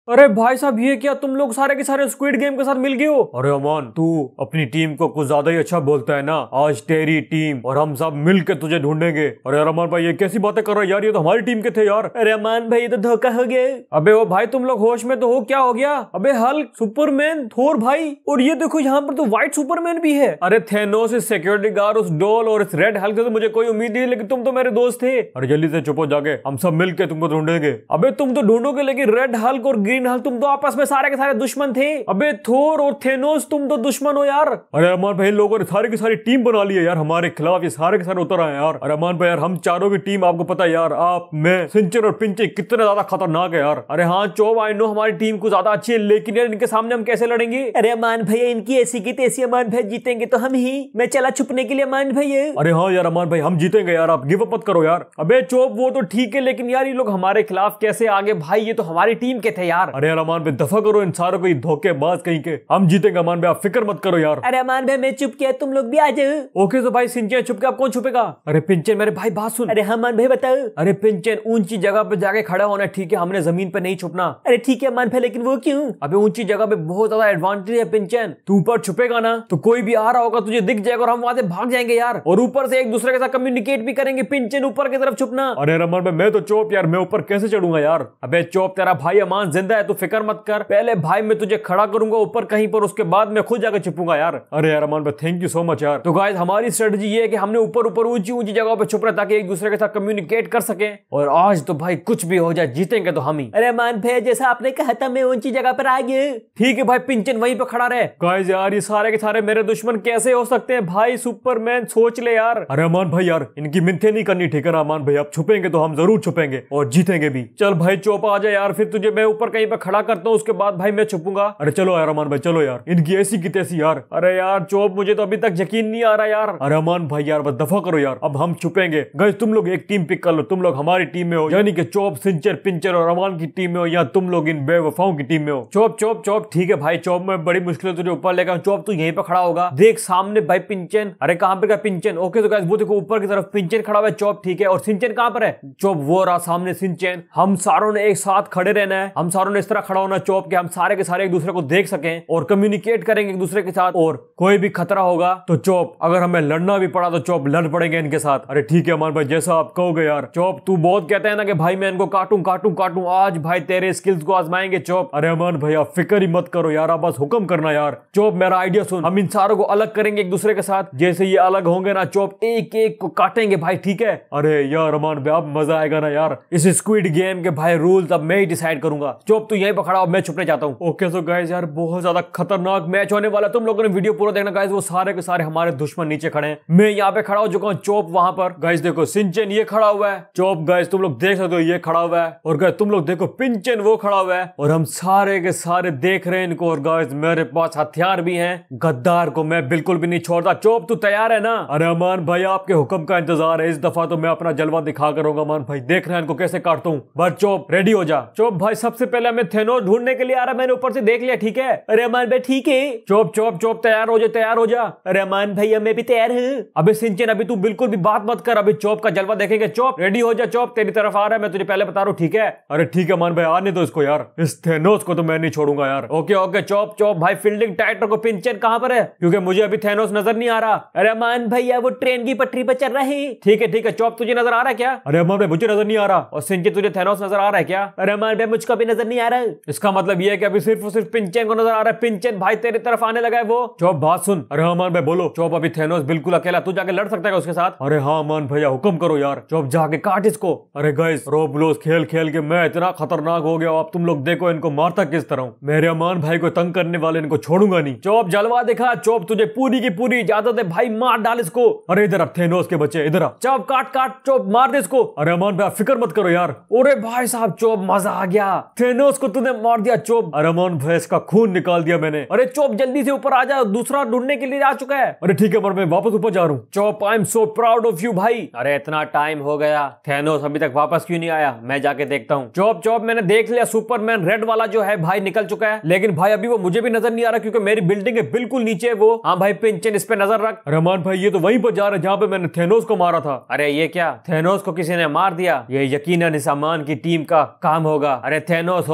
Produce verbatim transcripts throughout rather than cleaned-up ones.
अरे भाई साहब ये क्या, तुम लोग सारे के सारे स्क्विड गेम के साथ मिल गए हो? अरे अमान तू अपनी टीम को कुछ ज्यादा ही अच्छा बोलता है ना। आज तेरी टीम और हम सब मिल के तुझे ढूंढेंगे। अरे अमान भाई ये कैसी बातें कर रहा है यार, ये तो हमारी टीम के थे यार। अरे अमान भाई ये तो धोखा हो गया। अबे ओ भाई तुम लोग होश में तो हो, क्या हो गया? अबे हल्क, सुपरमैन, थोर भाई, और ये देखो यहाँ पर तो व्हाइट सुपरमैन भी है। अरे थेनोस, इस सिक्योरिटी गार्ड, उस डोल और इस रेड हल्क से तो मुझे कोई उम्मीद नहीं, लेकिन तुम तो मेरे दोस्त थे। अरे जल्दी से चुप हो जाके, हम सब मिलके तुमको ढूंढेंगे। अबे तुम तो ढूंढोगे, लेकिन रेड हल्क और ग्रीन हल्क तुम तो आपस में सारे के सारे दुश्मन थे। अबे थोर और थेनोस तुम तो दुश्मन हो यार। अरे अमान भाई लोगों ने सारी की सारी टीम बना ली है यार हमारे खिलाफ, ये सारे के सारे उतर आए यार। अरे अमान भाई यार हम चारों की टीम, आपको पता है यार, आप, मैं, सिंचर और पिंचे कितने ज्यादा खतरनाक है यार। अरे हाँ चोब, आई नो हमारी टीम को ज्यादा अच्छी है, लेकिन यार इनके सामने हम कैसे लड़ेंगे? अरे अमान भैया इनकी ऐसी की तैसी, अमान भाई जीतेंगे तो हम ही। मैं चला छुपने के लिए अमान भैया। अरे हाँ यार अमान भाई हम जीतेंगे यार, आप गिव अप मत करो यार। अबे चोब वो तो ठीक है, लेकिन यार ये लोग हमारे खिलाफ कैसे आगे भाई, ये तो हमारी टीम के थे यार। अरे यार अमान भाई दफा करो इन सारों को, धोखेबाज कहीं के। हम जीतेंगे अमान भाई, आप फिक्र मत करो यार। अरे अमान भाई मैं चुप किया, तुम लोग भी आ जाओ। ओके तो भाई सिंचन चुप के, आप कौन छुपेगा? अरे पिंचन मेरे भाई बात सुन। अरे अमान भाई बताओ। अरे पिंचन ऊंची जगह पे जाके खड़ा होना, ठीक है, हमने जमीन पे नहीं छुपना। अरे ठीक है अमान भाई, लेकिन वो क्यों? अबे ऊंची जगह पे बहुत ज्यादा एडवांटेज है पिंचन, तू ऊपर छुपेगा ना तो कोई भी आ रहा होगा तुझे दिख जाएगा और हम वहां से भाग जाएंगे यार, और ऊपर से एक दूसरे के साथ कम्युनिकेट भी करेंगे। पिंचन ऊपर की तरफ छुपना। अरे रमन भाई मैं तो चोप यार, मैं ऊपर कैसे चढ़ूंगा यार? अबे चोप तेरा भाई अमान जिंदा है, तू फिक्र मत कर। पहले भाई मैं तुझे खड़ा करूंगा ऊपर कहीं पर, उसके बाद मैं खुद जाकर छुपूंगा यार। अरे यार अमान भाई थैंक यू सो मच यार। तो गाइस हमारी स्ट्रेटजी ये है कि हमने ऊपर ऊपर ऊंची ऊंची जगहों पे छुप रहे ताकि एक दूसरे के साथ कम्युनिकेट कर सके, और आज तो भाई कुछ भी हो जाए जीतेंगे तो हम ही। अरे अमान भाई जैसा आपने कहा था मैं ऊंची जगह पर आ गया। ठीक है भाई पिंचन वहीं पे खड़ा रहे। गाइस यार ये सारे के सारे मेरे दुश्मन कैसे हो सकते हैं भाई? सुपरमैन सोच ले यार। अरे अमान भाई यार इनकी मिन्थे नहीं करनी, ठीक है ना अमान भाई? अब छुपेंगे तो हम जरूर छुपेंगे और जीतेंगे भी। चल भाई चौप आ जाए यार, फिर तुझे मैं ऊपर कहीं पे खड़ा करता हूँ, उसके बाद भाई मैं छुपूंगा। अरे चलो यार अमान भाई चलो यार, इनकी ऐसी की तैसी यार। अरे यार चौप मुझे तो अभी तक यकीन नहीं आ रहा यार। अरे अमान भाई यार बस दफा करो यार, अब हम छुपेंगे। गाइस तुम लोग एक टीम पिक कर लो, तुम लोग हमारी टीम में हो, यानी कि चौप, सिंचर, पिंचर और अमान की टीम में हो, या तुम लोग इन बेवफाओं की टीम में हो। चौप चौप चौप ठीक है भाई, चौप मैं बड़ी मुश्किल तुझे ऊपर लेकर, चौप तू यहीं पे खड़ा होगा, देख सामने भाई पिंचन। अरे कहां पे का पिंचन? ओके तो गाइस वो देखो ऊपर की तरफ पिंचन खड़ा हुआ है, चौप ठीक है। और सिंचन कहां पर है? चौप वो रहा सामने सिंचन। हम सारों ने एक साथ खड़े रहना है, हम सारों ने इस तरह खड़ा होना चौप के हम सारे के सारे एक दूसरे को देख सकें और कम्युनिकेट करेंगे एक दूसरे के साथ, और कोई भी खतरा होगा तो चौप अगर हमें लड़ना भी पड़ा तो चौप लड़ पड़ेंगे इनके साथ। अरे ठीक है अमान भाई जैसा आप कहोगे यार। चौप तू बहुत कहता है ना कि भाई मैं इनको काटूं काटूं काटूं, आज भाई तेरे स्किल्स को आजमाएंगे चौप। अरे अमान भैया फिक्र ही मत करो यार, आप बस हुक्म करना यार। चौप मेरा आइडिया सुन, हम इन सारों को अलग करेंगे एक दूसरे के साथ, जैसे ये अलग होंगे ना चौप एक एक को काटेंगे भाई, ठीक है? अरे यार अमान भाई अब मजा आएगा ना यार, इस स्क्विड गेम के भाई रूल्स अब मैं ही डिसाइड करूंगा। चौप तू यहीं पर खड़ा हो, मैं छुपने जाता हूँ। ओके सो गाइस यार बहुत ज्यादा खतरनाक मैच होने वाला, तुम लोगों ने वीडियो पूरा देखना गाइस। वो सारे के सारे हमारे दुश्मन नीचे खड़े हैं, मैं यहाँ पे खड़ा हो चुका हूँ, चौप वहां पर। गाइस देखो सिंचन ये खड़ा हुआ है, चौप गाइस तुम लोग देख सकते हो ये खड़ा हुआ है, और गाइस तुम लोग देखो पिंचन वो खड़ा हुआ है, और हम सारे के सारे देख रहे हैं इनको। और गाइस मेरे पास हथियार भी हैं, गद्दार को मैं बिल्कुल भी नहीं छोड़ता। चौप तू तैयार है ना? अरे अमान भाई आपके हुक्म का इंतजार है, इस दफा तो मैं अपना जलवा दिखा करूंगा अमान भाई, देख रहे हैं इनको कैसे काटता हूँ। बस चौप रेडी हो जा। चौप भाई सबसे पहले मैं थेनोस ढूंढने के लिए आ रहा, मैंने ऊपर से देख लिया, ठीक है? अरे अमान भाई ठीक है। चौप चौप चौप तैयार हो जा, तैयार हो जा। अरे अमान भैया मैं भी तैयार हूँ। अबे सिंचन अभी तू बिल्कुल भी बात मत कर, अभी चौप का जलवा देखेंगे। चौप रेडी हो जा, चौप तेरी तरफ आ रहा है, मैं तुझे पहले बता रहा हूँ, ठीक है? अरे ठीक है अमान भाई आने दो इसको यार, इस थेनोस को तो मैं नहीं छोड़ूंगा यार। ओके ओके चौप चौप भाई फील्डिंग टाइट रखो। पिंचन कहां पर है? क्योंकि मुझे अभी थेनोस नजर नहीं आ रहा। अरे अमान भैया वो ट्रेन की पटरी पर चल रहा है। ठीक है ठीक है चौप तुझे नजर आ रहा है क्या? अरे अमान भाई मुझे नजर नहीं आ रहा। और सिंचन तुझे थेनोस नजर आ रहा है क्या? अरे अमान भाई मुझको भी नजर नहीं आ रहा है। इसका मतलब ये है कि अभी सिर्फ और सिर्फ पिंचन को नजर आ रहा है। पिंचन भाई तेरी तरफ आने लगा है वो। चौप बात सुन। अरे अमान भाई बोलो। चौप अभी थेनोस बिल्कुल अकेला, तू जाके लड़ सकता है उसके साथ? अरे हाँ अमान भैया हुक्म करो यार। चौप जाके काट इसको। अरे गाइस रोब्लोस खेल खेल के मैं इतना खतरनाक हो गया, अब तुम लोग देखो इनको मारता किस तरह हूं। मेरे अमान भाई को तंग करने वाले इनको छोड़ूंगा नहीं। चौप जलवा दिखा। चौप तुझे पूरी की पूरी इजाजत है भाई, मार डाल इसको। अरे इधर अब थेनोस के बच्चे इधर आ। चौप काट काट चौप मार दे इसको। अरे अमान भाई फिक्र मत करो यार। अरे भाई साहब चौप मजा आ गया, थेनोस को तूने मार दिया चौप। अरे अमान भाई इसका खून निकाल दिया मैंने। अरे चौप जल्दी से ऊपर आ जा, दूसरा ढूंढने के लिए आ चुका है। अरे ठीक है पर मैं वापस ऊपर जा रहा हूँ। चौप I am so proud of you भाई। अरे इतना टाइम हो गया, थेनोस अभी तक वापस क्यों नहीं आया? मैं जाके देखता हूँ। चौप चौप मैंने देख लिया, सुपरमैन रेड वाला जो है भाई निकल चुका है, लेकिन भाई अभी वो मुझे भी नजर नहीं आ रहा क्योंकि मेरी बिल्डिंग है बिल्कुल नीचे वो। हाँ भाई पिंचन इस पे नजर रख। रहमान भाई ये तो वहीं पर जा रहा है जहाँ पे मैंने थेनोस को मारा था। अरे ये क्या, थेनोस को किसी ने मार दिया? ये यकीनन इस अमान की टीम का काम होगा। अरे थेनोस हो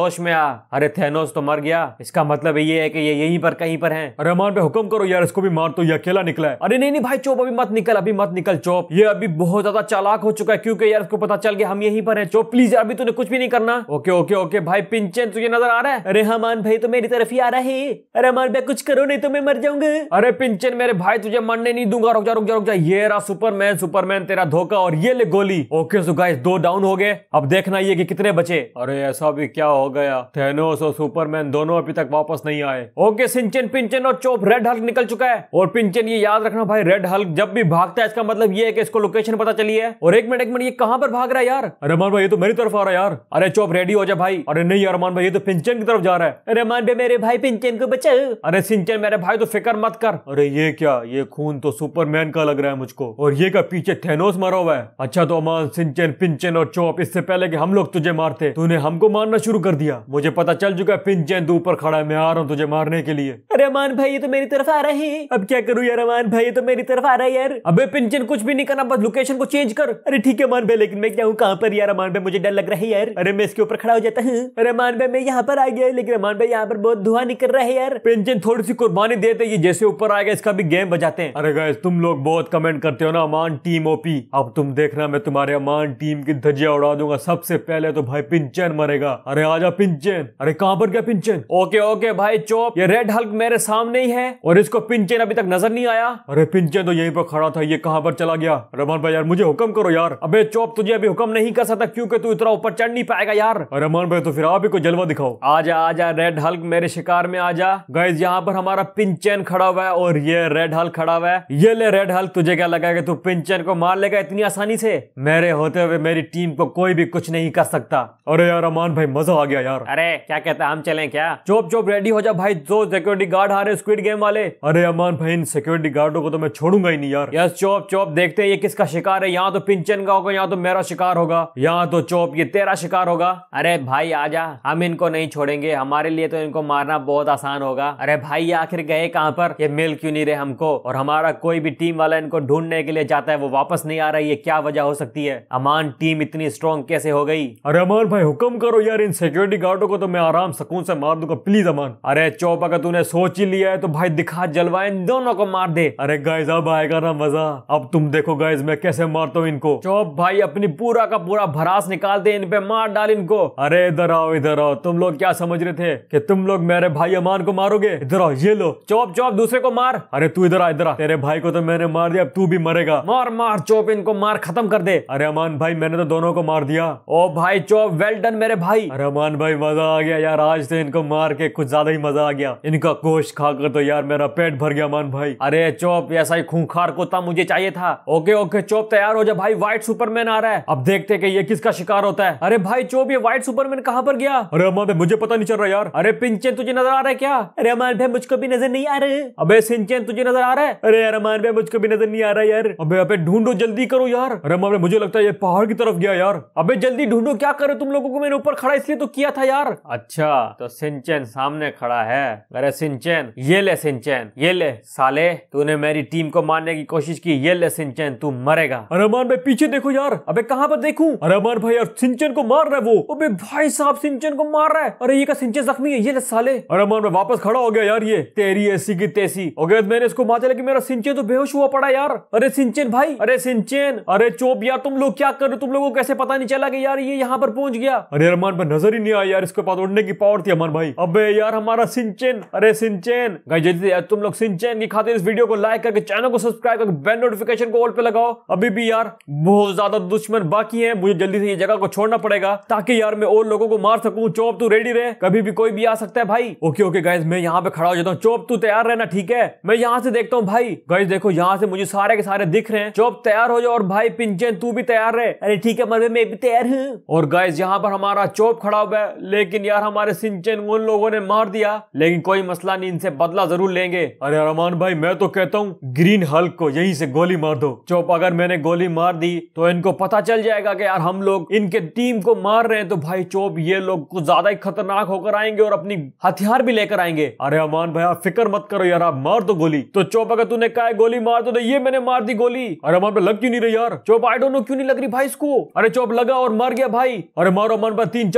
होश में आ। अरे थैनोस तो मर गया, इसका मतलब ये है कि ये यहीं पर कहीं पर है। अरे अमान भाई हुक्म करो यार, इसको भी मार, तो ये अकेला निकला है। अरे नहीं नहीं भाई चोप, अभी मत निकल, अभी मत निकल चोप, ये अभी बहुत ज्यादा चालाक हो चुका है, क्योंकि यार इसको पता चल गया हम यहीं पर हैं। चोप प्लीज यार, अभी तूने कुछ भी नहीं करना। ओके ओके ओके भाई, पिंचन तुझे नजर आ रहा है? अरे हाँ अमान भाई तो मेरी तरफ ही आ रहा है। अरे अमान भाई कुछ करो नहीं तो मैं मर जाऊंगा। अरे पिंचन मेरे भाई तुझे मरने नहीं दूंगा, रुक जा रुक जा रुक जा। ये रहा सुपरमैन, सुपरमैन तेरा धोखा, और ये ले गोली। ओके सो गाइस दो डाउन हो गए, अब देखना ये कि कितने बचे। अरे ऐसा भी क्या हो गया, थैनोस और सुपरमैन दोनों अभी तक वापस नहीं आए। ओके सिंचन, पिंचन और चोप, रेड हल्क निकल चुका है। और पिंचन ये याद रखना भाई, रेड हल्क जब भी भागता है इसका मतलब ये है कि इसको लोकेशन पता चली है। और एक मिनट एक मिनट, ये कहां पर भाग रहा है यार? अरे अमान भाई ये तो मेरी तरफ आ रहा है यार। अरे चोप रेडी हो जा भाई। अरे नहीं यार अमान भाई, ये तो पिंचन की तरफ जा रहा है। अरे अमान भाई मेरे भाई पिंचन को बचाओ। अरे सिंचन मेरे भाई तो फिक्र मत कर। अरे ये क्या, ये खून तो सुपरमैन का लग रहा है मुझको, और ये का पीछे थैनोस मरा हुआ है। अच्छा तो अमान, सिंचन, पिंचन और चोप, इससे पहले कि हम लोग तुझे मारते तूने हमको मारना शुरू कर दिया। मुझे पता चल चुका है पिंचन तू ऊपर खड़ा है, मैं आ रहा हूँ तुझे मारने के लिए। अरे अमान भाई ये तो मेरी तरफ आ रहा है, अब क्या करूँ यार? अमान भाई ये तो मेरी तरफ आ रहा है यार। अबे पिंचन कुछ भी नहीं करना, बस लोकेशन को चेंज कर। अरे ठीक है अमान भाई, लेकिन मैं क्या हूँ कहाँ पर यार? अमान भाई मुझे डर लग रहा है यार। अरे मैं इसके ऊपर खड़ा हो जाता हूँ। अरे अमान भाई मैं यहाँ पर आ गया, लेकिन अमान भाई यहाँ पर बहुत धुआं निकल रहा है यार। पिंचन थोड़ी सी कुर्बानी देते, ये जैसे ऊपर आएगा इसका भी गेम बजाते हैं। अरे गाइस तुम लोग बहुत कमेंट करते हो ना अमान टीम ओपी, अब तुम देखना मैं तुम्हारे अमान टीम की धज्जियां उड़ा दूंगा। सबसे पहले तो भाई पिंचन मरेगा। अरे आजा पिंचन। अरे कहां पर गया पिंचन? ओके ओके भाई चोप, ये रेड हल्क मेरे सामने ही है, और इसको पिंचन अभी तक नजर नहीं आया। अरे पिंचन तो यहीं पर खड़ा था, ये कहां पर चला गया? रमान भाई यार मुझे हुक्म करो यार। अबे चोप तुझे अभी हुक्म नहीं कर सकता, क्योंकि तू इतना ऊपर चढ़ नहीं पाएगा यार। अरे रमान भाई तो फिर आप ही को जलवा दिखाओ। आजा आजा रेड हल्क मेरे शिकार में आजा। गाइस यहाँ पर हमारा पिंचन खड़ा हुआ है, और ये रेड हल्क खड़ा हुआ है। ये ले रेड हल्क, तुझे क्या लगा कि तू पिंचन को मार लेगा इतनी आसानी से? मेरे होते हुए मेरी टीम को कोई भी कुछ नहीं कर सकता। अरे यार अमान भाई मजा आ गया यार। अरे क्या कहता है, हम चलें क्या? चोप चोप रेडी हो जा भाई, दो सिक्योरिटी गार्ड आ रहे स्क्विड गेम वाले। अरे अमान भाई इन सिक्योरिटी गार्डों को तो मैं छोड़ूंगा ही नहीं यार। यस चोप चोप, देखते हैं ये किसका शिकार है। यहाँ तो पिंचन का होगा, यहाँ तो मेरा शिकार होगा, यहाँ तो चोप ये तेरा शिकार होगा। अरे भाई आजा, हम इनको नहीं छोड़ेंगे, हमारे लिए तो इनको मारना बहुत आसान होगा। अरे भाई आखिर गए कहाँ पर? ये मिल क्यों नहीं रहे हमको? और हमारा कोई भी टीम वाला इनको ढूंढने के लिए जाता है, वो वापस नहीं आ रहा है, ये क्या वजह हो सकती है? अमान टीम इतनी स्ट्रॉन्ग कैसे हो गई? अरे अमान भाई हुक्म करो यार, इन सिक्योरिटी गार्डों को तो मैं आराम सुकून से मार दूंगा, प्लीज अमान। अरे चौप अगर तूने सोच ही लिया है तो भाई दिखा जलवा, इन दोनों को मार दे। अरे गाइस अब आएगा ना मजा, अब तुम देखो गाइस मैं कैसे मारता हूँ इनको। चौप भाई अपनी पूरा का पूरा भरास निकाल दे, इन पे मार डाल इनको। अरे इधर आओ इधर आओ, तुम लोग क्या समझ रहे थे कि तुम लोग मेरे भाई अमान को मारोगे? इधर आओ, ये लो चौप चौप दूसरे को मार। अरे तू इधर आ इधर आ, तेरे भाई को तो मैंने मार दिया, अब तू भी मरेगा। मार मार चौप, इनको मार खत्म कर दे। अरे अमान भाई मैंने तो दोनों को मार दिया। ओ भाई चौप वेल डन मेरे भाई। अरे अमान भाई मजा आ गया यार, आज तो इनको मार के कुछ ज्यादा ही मजा आ गया। इनका गोश्त खाकर तो यार मेरा पेट भर गया अमान भाई। अरे चौप ऐसा ही खूंखार कुत्ता मुझे चाहिए था। ओके ओके चौप तैयार हो जा भाई, व्हाइट सुपरमैन आ रहा है, अब देखते कि ये किसका शिकार होता है। अरे भाई चौप ये व्हाइट सुपरमैन कहाँ पर गया? अरे अमान भाई मुझे पता नहीं चल रहा यार। अरे पिंचन तुझे नजर आ रहा है क्या? अरे अमान भाई मुझको भी नजर नहीं आ रहा है। अबे सिंचन तुझे नजर आ रहा है? अरे यार अमान भाई मुझको भी नजर नहीं आ रहा यार। अबे अबे ढूंढो जल्दी करो यार। अरे अमान भाई मुझे लगता है ये पहाड़ की तरफ गया यार। अबे जल्दी ढूंढो, क्या करो तुम लोगों को मैंने ऊपर खड़ा इसलिए तो किया था यार। अच्छा तो सिंचन सामने खड़ा है। अरे सिंचन ये ले, सिंचन ये ले, साले तूने मेरी टीम को मारने की कोशिश की, ये ले सिंचन तू मरेगा। अरे अमान भाई पीछे देखो यार। अबे कहां पर देखूं? अरे अमान भाई यार सिंचन को मार रहा है वो। अबे भाई साहब सिंचन को मार रहा है। अरे ये का सिंचन जख्मी है, ये ले साले। अरे अमान भाई वापस खड़ा हो गया यार, ये तेरी ऐसी की तैसी। ओके मैंने इसको मार दिया, लेकिन मेरा सिंचन तो बेहोश हुआ पड़ा यार। अरे सिंचन भाई, अरे सिंचन, अरे चोप यार तुम लोग क्या कर रहे हो? तुम लोगों को कैसे पता नहीं चला कि यार ये यहाँ पर पहुंच गया? अरे अमान भाई नजर ही नहीं आया यार, इसके पास उड़ने की पावर थी अमान भाई। अबे यार हमारा सिंचन, अरे सिंचन गाइस जल्दी यार तुम लोग सिंचन की खातिर इस वीडियो को लाइक करके चैनल को सब्सक्राइब करके बेल नोटिफिकेशन को ऑल पे लगाओ। अभी भी यार बहुत ज्यादा दुश्मन बाकी है, मुझे जल्दी से ये जगह को छोड़ना पड़ेगा ताकि यार मैं और लोगों को मार सकूं। चोप तू रेडी रहे, कभी भी कोई भी आ सकता है भाई। ओके ओके गाइस मैं यहाँ पे खड़ा हो जाता हूँ, चोप तू तैयार रहना ठीक है? मैं यहाँ से देखता हूँ भाई। गाइस देखो यहाँ से मुझे सारे के सारे दिख रहे हैं। चोप तैयार हो जाओ, और भाई पिंचन तू भी तैयार रहे। अरे ठीक है मरवे मैं भी तैयार हूँ। और गाइस यहाँ पर हमारा चोप खड़ा हुआ है, लेकिन यार हमारे सिंचन उन लोगों ने मार दिया, लेकिन कोई मसला नहीं, इनसे बदला जरूर लेंगे। अरे अरमान भाई मैं तो कहता हूँ ग्रीन हल्क को यहीं से गोली मार दो। चोप अगर मैंने गोली मार दी तो इनको पता चल जाएगा कि यार हम लोग इनके टीम को मार रहे हैं, तो भाई चोप ये लोग कुछ ज्यादा ही खतरनाक होकर आएंगे और अपनी हथियार भी लेकर आएंगे। अरे अमान भाई आप फिक्र मत करो यार, आप मार दो गोली। तो चोप अगर तूने कहा गोली मार दो, तो ये मैंने मार दी गोली। अरे अमान भाई लग क्यों नहीं रही यार? चोप आई डोंट नो क्यों नहीं लग रही भाई इसको। अरे चोप लगा और मर गया भाई। अरे मारो अमान भाई, तीन चार और गोलियां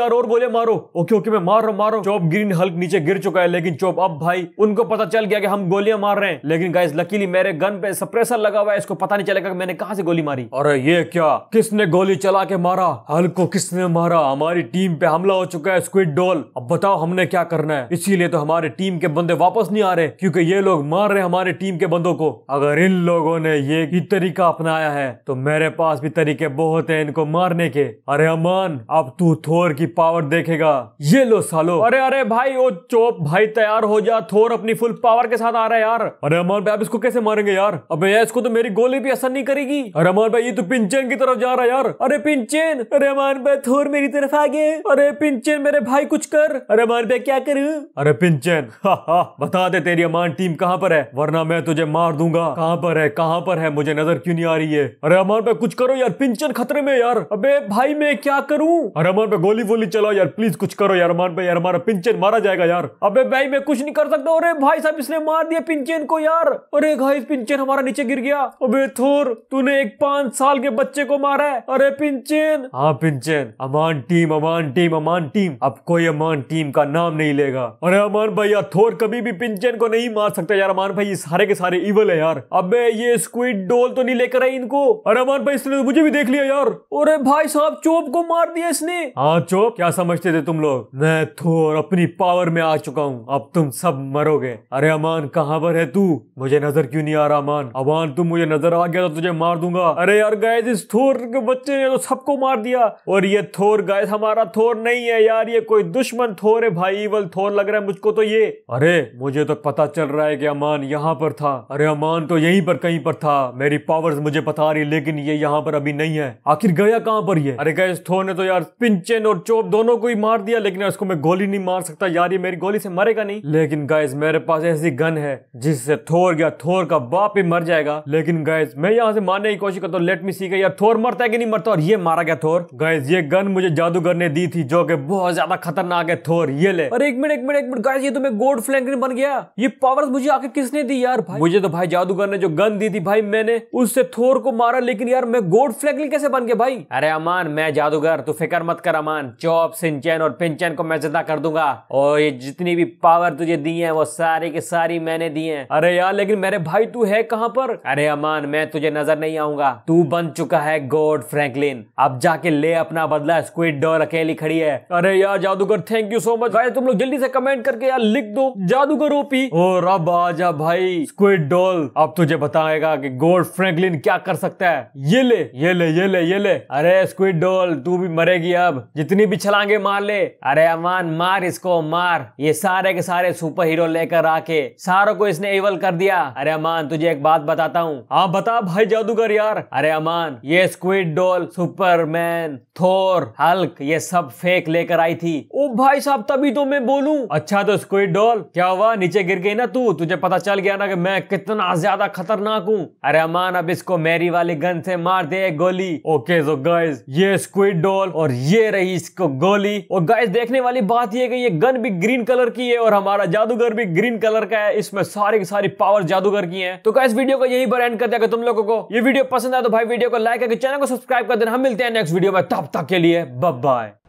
गोले मारो। ओके ओके मैं मार रहा हूँ मार रहा हूँ। चॉप ग्रीन हल्क नीचे गिर चुका है, लेकिन चॉप अब भाई उनको पता चल गया कि हम गोलियां मार रहे हैं, लेकिन गाइस लकीली मेरे गन पे सप्रेसर लगा हुआ है, इसको पता नहीं चलेगा कि मैंने कहां से गोली मारी। अरे ये क्या, किसने गोली चला के मारा? हल्क को किसने मारा? हमारी टीम पे हमला हो चुका है स्क्विड डॉल। अब बताओ हमने क्या करना है? इसीलिए तो हमारे टीम के बंदे वापस नहीं आ रहे, क्योंकि ये लोग मार रहे हमारे टीम के बंदों को। अगर इन लोगों ने ये ही तरीका अपनाया है तो मेरे पास भी तरीके बहुत है इनको मारने के। अरे अमान अब तू थोर की पावर देखेगा। ये लो सालो। अरे अरे भाई वो चोप भाई तैयार हो जा, थोर अपनी फुल पावर के साथ आ रहा है यार। अरे अमान भाई आप इसको कैसे मारेंगे यार? अबे यार इसको तो मेरी गोली भी असर नहीं करेगी। अरे अमान भाई ये तो पिंचेन की तरफ जा रहा है यार। अरे पिंचेन, अरे अमान भाई थोर मेरी तरफ आ गए। अरे पिंचेन मेरे भाई कुछ कर। अरे अमान भाई क्या करूं? अरे पिंचेन बता दे तेरी अमान टीम कहां पर है, वरना मैं तुझे मार दूंगा। कहां पर है कहां पर है, मुझे नजर क्यों नहीं आ रही है? अरे अमान भाई कुछ करो यार, पिंचेन खतरे में यार। अबे भाई मैं क्या करूं? अरे अमान भाई गोली वोली चलाओ यार, प्लीज कुछ करो यार अमान भाई, यार हमारा पिंचेन मारा जाएगा यार। अबे भाई मैं कुछ नहीं कर सकता। अरे भाई साहब इसने मार दिया पिंचेन को यार। अरे गाइस पिंचेन हमारा नीचे गिर गया। अबे थोर तूने एक पांच साल के बच्चे को मारा है। अरे पिंचेन। हाँ पिंचेन, Aman team Aman team Aman team, अब कोई अमान टीम का नाम नहीं लेगा। अरे अमान भाई यार थोर कभी भी पिंचेन को नहीं मार सकता यार। अमान भाई ये सारे के सारे इवल है यार। अबे ये स्क्विड डॉल तो नहीं लेकर आई इनको। अरे अमान भाई इसने मुझे भी देख लिया यार। अरे भाई साहब चोप को मार दिया इसने। हाँ चोप क्या समझते थे तुम लोग? मैं थोर अपनी पावर में आ चुका हूँ, अब तुम सब मरोगे। अरे अमान कहाँ पर है तू? मुझे नजर क्यों नहीं आ रहा अमान? अमान तुम मुझे नजर आ गया तो तुझे मार दूंगा। अरे यार गाइस इस थोर के बच्चे ने तो सबको मार दिया। और ये थोर गाइस हमारा थोर नहीं है यार, ये कोई दुश्मन थोर है भाई, इवल थोर लग रहा है मुझको तो ये। अरे मुझे तो पता चल रहा है कि अमान यहाँ पर था। अरे अमान तो यहीं पर कहीं पर था, मेरी पावर्स मुझे बता रही, लेकिन ये यहाँ पर अभी नहीं है। आखिर गया कहाँ पर ये? अरे गाइस थोर ने तो यार पिंचेन और चोप दोनों को ही मार दिया, लेकिन इसको मैं गोली नहीं मार सकता यार, ये मेरी गोली से मरेगा नहीं। लेकिन गाइस मेरे पास ऐसी गन है जिससे थोर गया थोर का बाप ही मर जाएगा। लेकिन गाइस मैं यहाँ से मारने की कोशिश करता हूँ, लेट मी सी यार थोर मरता है कि नहीं मरता। और ये मारा गया थोर। गाइस ये गन मुझे जादूगर ने दी थी जो कि बहुत ज्यादा खतरनाक है थोर, ये ले। अरे एक मिनट एक मिनट एक मिनट गाइस, ये तो मैं गोल्ड फ्लैंकलिन बन गया। ये पावर्स मुझे आखिर किसने दी यार? भाई मुझे तो भाई जादूगर ने जो गन दी थी भाई मैंने उससे थोर को मारा, लेकिन यार मैं गोल्ड फ्लैंकलिन कैसे बन गया भाई? अरे अमान मैं जादूगर, तू फिक्र मत कर अमान। चॉप सिंचेन और पिंचेन को मैं जिंदा कर दूंगा, और ये जितनी भी पावर तुझे दी है वो सारी की सारी मैंने दी है। अरे यार लेकिन मेरे भाई तू है कहाँ पर? अरे अमान मैं तुझे नजर नहीं आऊंगा, तू बन चुका है गोल्ड फ्रैंकलिन, अब जाके ले अपना बदला। स्क्विड डॉल अकेली खड़ी है। अरे यार जादूगर thank you so much. Guys तुम लोग जल्दी से कमेंट करके यार लिख दो जादूगर ओपी। और अब आजा भाई स्क्विड डॉल, अब तुझे बताएगा कि गोल्ड फ्रैंकलिन क्या कर सकता है। ये ले ये ले ये ले ये ले। अरे स्क्विड डॉल तू भी मरेगी अब, जितनी भी छलांगे मार ले। अरे अमान मार इसको मार। ये सारे के सारे सुपर हीरो लेकर आके सारों को इसने इवल कर दिया। अरे अमान तुझे एक बात बताता हूँ। हाँ बता भाई जादूगर यार। अरे अमान ये squid doll, Superman, Thor, Hulk ये सब फेक लेकर आई थी। ओ भाई साहब तभी तो मैं बोलूं। अच्छा तो स्क्विड डॉल क्या हुआ, नीचे गिर गई ना तू? तुझे पता चल गया ना कि मैं कितना ज्यादा खतरनाक हूँ। अरे अमान अब इसको मेरी वाली गन से मार दे गोली। ओके सो गाइस ये स्क्विड डॉल और ये रही इसको गोली। और गाइस देखने वाली बात ये कि ये गन भी ग्रीन कलर की है और हमारा जादूगर भी ग्रीन कलर का है, इसमें सारी की सारी पावर जादूगर की है। तो गाइस वीडियो को यहीं पर एंड कर दिया। तुम लोगों को ये वीडियो पसंद आया तो भाई वीडियो को लाइक करके चैनल को सब्सक्राइब कर देना। हम मिलते हैं नेक्स्ट वीडियो में, तब तक के लिए बाय बाय।